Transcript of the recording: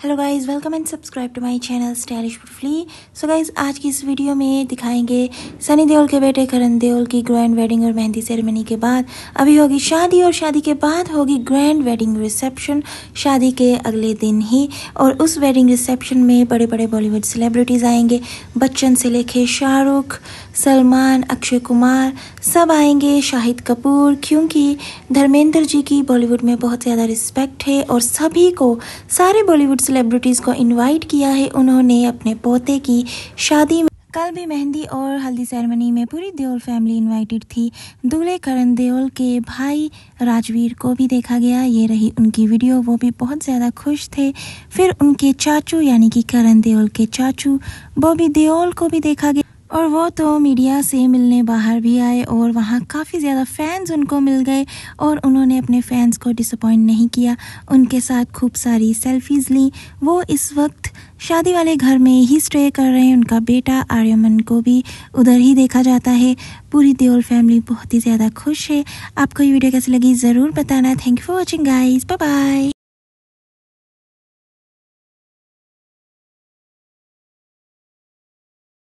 Hello guys, welcome and subscribe to my channel stylish beautifully. So guys, आज की इस video में दिखाएंगे सनी देओल के बेटे करण देओल की ग्रैंड वेडिंग और मेहंदी सेरेमनी के बाद अभी होगी शादी और शादी के बाद होगी ग्रैंड वेडिंग रिसेप्शन शादी के अगले दिन ही। और उस वेडिंग रिसेप्शन में बड़े बड़े बॉलीवुड सेलिब्रिटीज़ आएंगे, बच्चन से लेके शाहरुख, सलमान, अक्षय कुमार सब आएंगे, शाहिद कपूर, क्योंकि धर्मेंद्र जी की बॉलीवुड में बहुत ज़्यादा रिस्पेक्ट है और सभी को, सारे बॉलीवुड सेलिब्रिटीज़ को इनवाइट किया है उन्होंने अपने पोते की शादी में। कल भी मेहंदी और हल्दी सेरेमनी में पूरी देओल फैमिली इनवाइटेड थी। दूल्हे करण देओल के भाई राजवीर को भी देखा गया, ये रही उनकी वीडियो, वो भी बहुत ज़्यादा खुश थे। फिर उनके चाचू यानी कि करण देओल के चाचू बॉबी देओल को भी देखा गया और वो तो मीडिया से मिलने बाहर भी आए और वहाँ काफ़ी ज़्यादा फैंस उनको मिल गए और उन्होंने अपने फैंस को डिसअपॉइंट नहीं किया, उनके साथ खूब सारी सेल्फीज़ ली। वो इस वक्त शादी वाले घर में ही स्टे कर रहे हैं, उनका बेटा आर्यमन को भी उधर ही देखा जाता है। पूरी देओल फैमिली बहुत ही ज़्यादा खुश है। आपको ये वीडियो कैसी लगी ज़रूर बताना। Thank you for watching guys, bye bye.